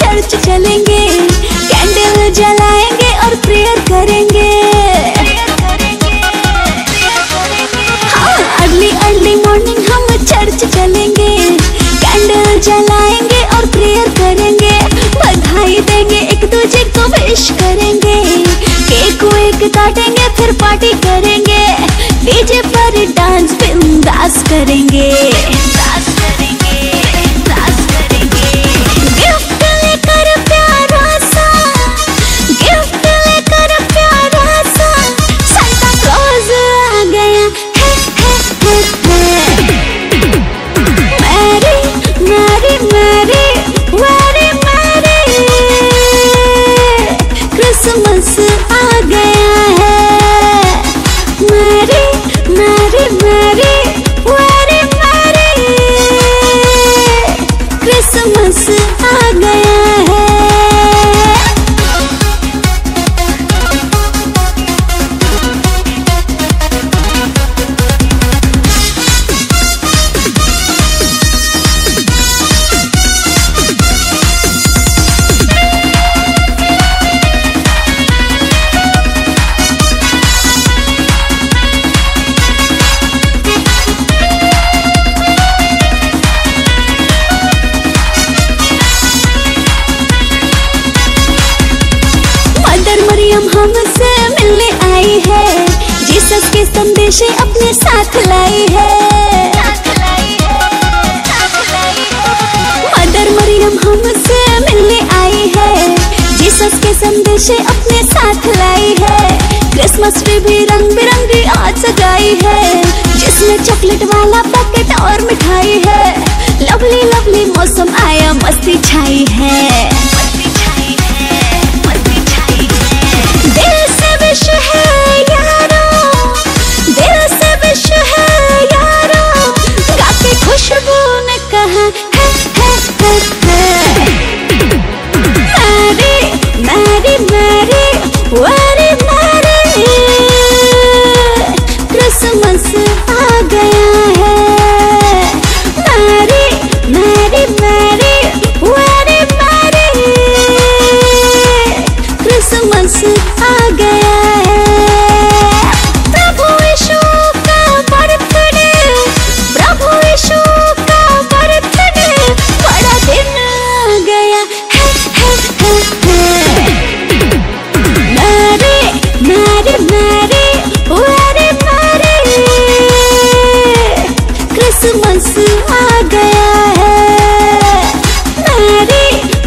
Church चलेंगे, candle जलाएंगे और प्रेयर करेंगे। हाँ, अर्ली अर्ली मॉर्निंग हम चर्च चलेंगे, कैंडल जलाएंगे और प्रेयर करेंगे। बधाई देंगे, एक दूसरे को विश करेंगे, केक वेक काटेंगे, फिर पार्टी करेंगे, डीजे पर डांस बिंदास करेंगे। गिफ्ट लेकर प्यारा सा, गिफ्ट लेकर प्यारा सा, सांता क्लॉज आ गया है। Merry merry merry very merry Christmas आ गया है। Merry merry merry very merry Christmas आ गया है। हमसे मिलने आई है, जीसस के संदेश अपने साथ लाई है। मदर मरियम हमसे मिलने आई है, जीसस के संदेश अपने साथ लाई है। क्रिसमस ट्री भी रंग बिरंगी आज सजाई है, जिसमें चॉकलेट वाला पैकेट और मिठाई है। लवली लवली मौसम आया, मस्ती छाई है। दिल से विश है यारो, दिल से विश है यारो, गाके खुशबू ने कहा है। Merry merry merry very merry Christmas आ गया है। Merry merry merry very merry Christmas आ गया है। प्रभु यीशु का बर्थडे, प्रभु यीशु का बर्थडे, बड़ा दिन आ गया है। Merry merry merry very merry Christmas आ गया है। मैरी